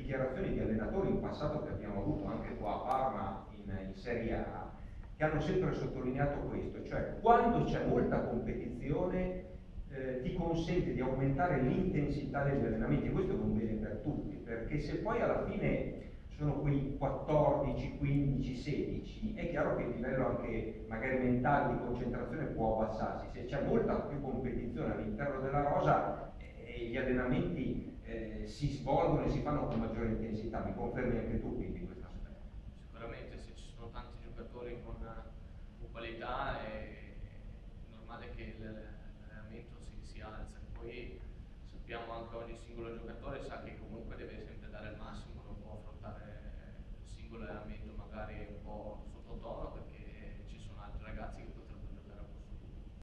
dichiarazioni di allenatori in passato che abbiamo avuto anche qua a Parma in Serie A, che hanno sempre sottolineato questo, cioè quando c'è molta competizione ti consente di aumentare l'intensità degli allenamenti, e questo è un bene per tutti, perché se poi alla fine sono quei 14, 15, 16, è chiaro che il livello anche magari mentale di concentrazione può abbassarsi. Se c'è molta più competizione all'interno della rosa, gli allenamenti si svolgono e si fanno con maggiore intensità. Mi confermi anche tu quindi questo aspetto? Sicuramente se ci sono tanti giocatori con qualità è normale che l'allenamento si alza, e poi sappiamo anche ogni singolo giocatore sa che comunque deve sempre dare il massimo, non può affrontare il singolo allenamento